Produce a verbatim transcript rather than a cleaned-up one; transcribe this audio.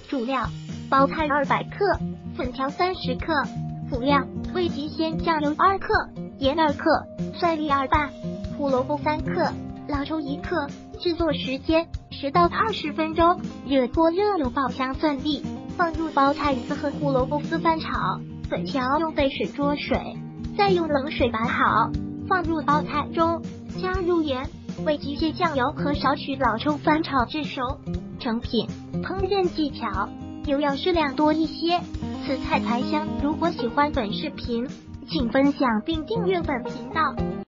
主料：包菜二百克，粉条三十克。辅料：味极鲜酱油二克，盐二克，蒜粒二瓣，胡萝卜三克，老抽一克。制作时间十到二十分钟。热锅热油爆香蒜粒，放入包菜丝和胡萝卜丝翻炒，粉条用沸水焯水，再用冷水打好，放入包菜中，加入盐、味极鲜酱油和少许老抽翻炒至熟。成品。烹饪技巧：油要适量多一些，此菜才香。如果喜欢本视频，请分享并订阅本频道。